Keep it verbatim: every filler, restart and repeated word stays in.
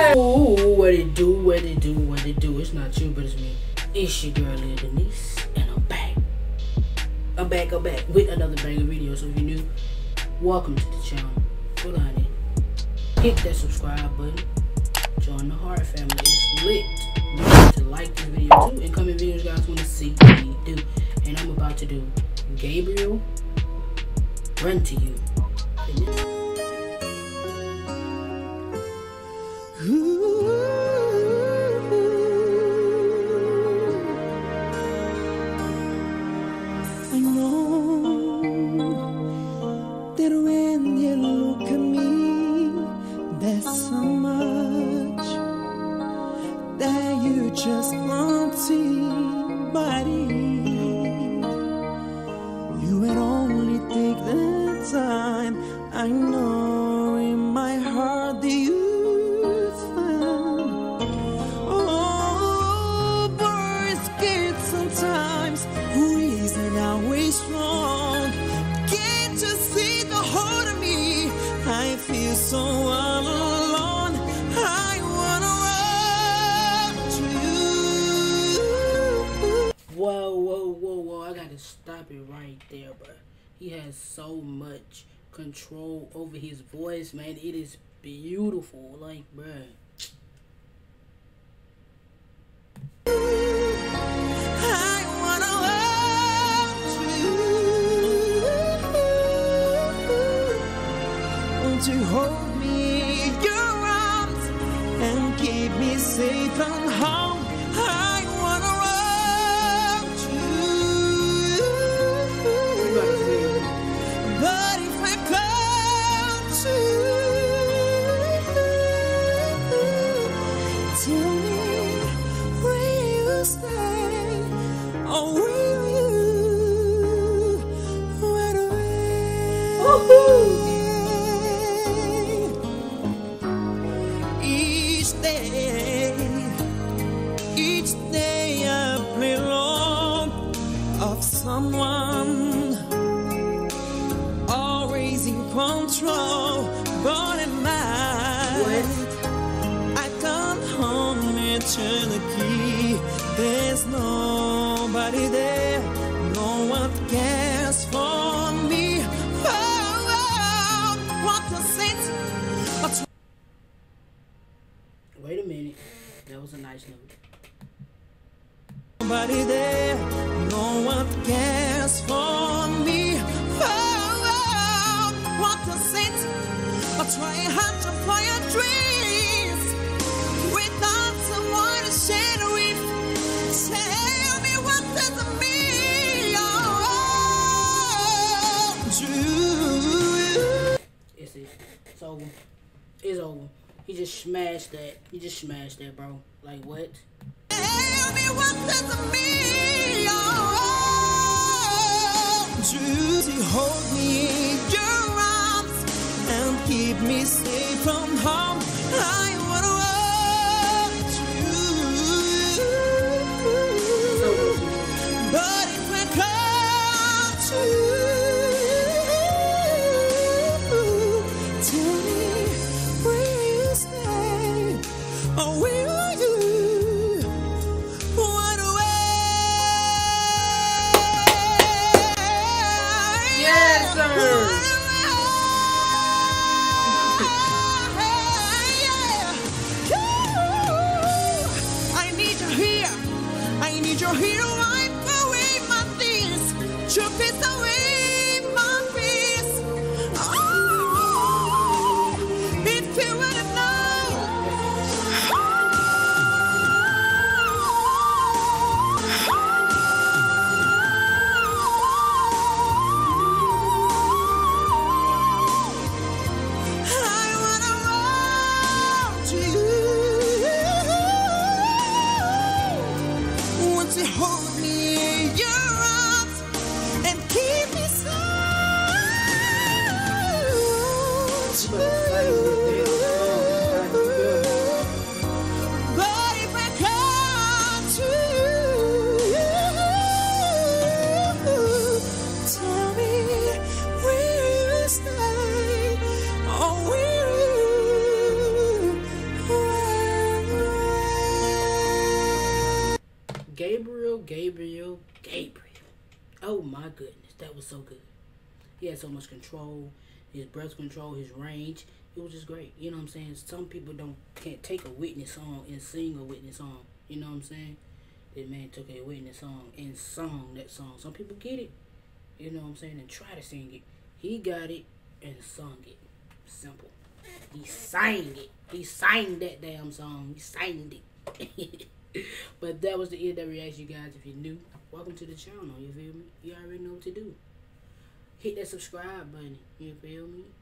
Ooh, what it do, what it do, what it do. It's not you, but it's me. It's your girl, Lil Denise, and I'm back. I'm back, I'm back with another banger video. So if you're new, welcome to the channel. Go down there, hit that subscribe button, join the Heart family. It's lit. Remember to like this video too, and comment videos you guys want to see me do. And I'm about to do Gabriel, Run to You. I know that when you look at me, there's so much that you just won't see, buddy. You would only take the time. I know in my heart that you found. Oh, boys get sometimes who isn't always strong. Can't you see the heart of me? I feel so all alone. I wanna run to you. Whoa, whoa, whoa, whoa! I gotta stop it right there, bro. He has so much control over his voice, man. It is beautiful, like, bruh. I wanna hold you. Won't you hold me in your arms and keep me safe and home? I wanna run to you. But if I come to you, tell me, will you stay, or will you run away? Each day, each day I play along of someone always in control, but at night I come home and turn the key. There's nobody there, no one cares for me. Oh, oh, what a sense. But Wait a minute, that was a nice note. nobody there, no one cares for me. Oh, oh, what a sense. But try hard to find your dreams without someone to share with. Tell me what does it mean? Oh, you. It's it. It's over. It's over. He just smashed that. He just smashed that, bro. Like, what? Tell me what does it mean? Oh, you hold me in your arms and keep me safe from harm. I wanna run to you, but if I come to you, tell me, will you stay, or will you run away? Yes, sir. my goodness, that was so good. He had so much control, his breath control, his range. It was just great. You know what I'm saying? Some people don't can't take a Whitney song and sing a Whitney song. You know what I'm saying? That man took a Whitney song and sung that song. Some people get it. You know what I'm saying? And try to sing it. He got it and sung it. Simple. He sang it. He sang that damn song. He sang it. But that was the end of that reaction, you guys. If you're new, welcome to the channel. You feel me? You already know what to do. Hit that subscribe button. You feel me?